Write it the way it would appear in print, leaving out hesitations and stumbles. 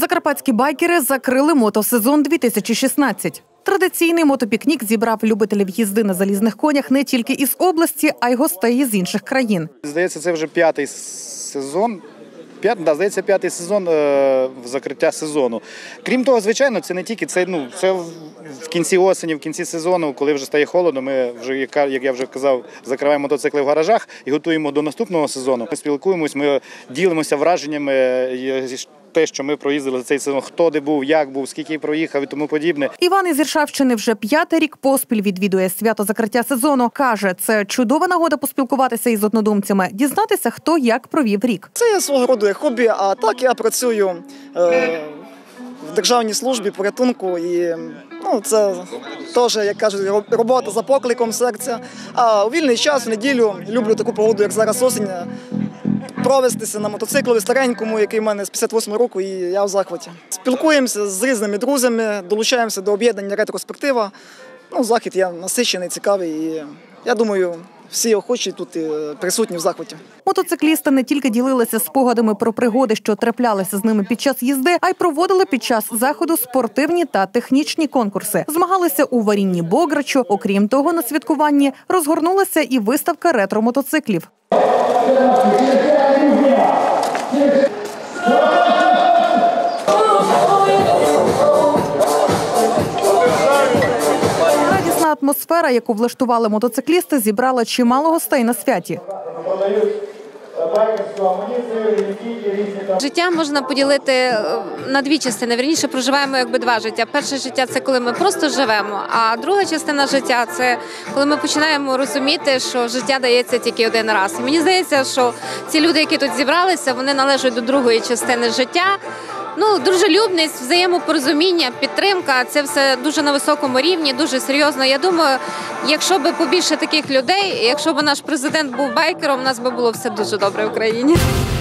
Закарпатські байкери закрили мотосезон 2016. Традиційний мотопікнік зібрав любителів їзди на залізних конях не тільки із області, а й гостей з інших країн. Здається, це вже п'ятий сезон. П'ятий сезон закриття сезону. Крім того, звичайно, це не тільки, це в кінці осені, в кінці сезону, коли вже стає холодно, ми вже, як я вже казав, закриваємо мотоцикли в гаражах і готуємо до наступного сезону. Ми спілкуємось, ми ділимося враженнями, те, що ми проїздили за цей сезон, хто де був, як був, скільки проїхав і тому подібне. Іван із Іршавщини вже 5-й рік поспіль відвідує свято закриття сезону. Каже, це чудова нагода поспілкуватися із однодумцями, дізнатися, хто як провів рік. Це є свого роду хобі, а так я працюю в державній службі порятунку і це теж, як кажуть, робота за покликом серця. А у вільний час, в неділю, люблю таку погоду, як зараз осінь, провестися на мотоциклові старенькому, який в мене з 58 року, і я в захваті. Спілкуємося з різними друзями, долучаємося до об'єднання ретроспектива. Захід є насичений, цікавий і, я думаю, всі охочі тут присутні в захваті. Мотоциклісти не тільки ділилися спогадами про пригоди, що траплялися з ними під час їзди, а й проводили під час заходу спортивні та технічні конкурси. Змагалися у варінні бограчу. Окрім того, на святкуванні розгорнулася і виставка ретро-мотоциклів. Радісна атмосфера, яку влаштували мотоциклісти, зібрала чимало гостей на святі. Життя можна поділити на дві частини. Вірніше, проживаємо якби два життя. Перше життя – це коли ми просто живемо, а друга частина життя – це коли ми починаємо розуміти, що життя дається тільки один раз. І мені здається, що ці люди, які тут зібралися, вони належать до другої частини життя. Дружелюбність, взаємопорозуміння, підтримка – це все дуже на високому рівні, дуже серйозно. Я думаю, якщо б побільше таких людей, якщо б наш президент був байкером, у нас би було все дуже добре в Україні.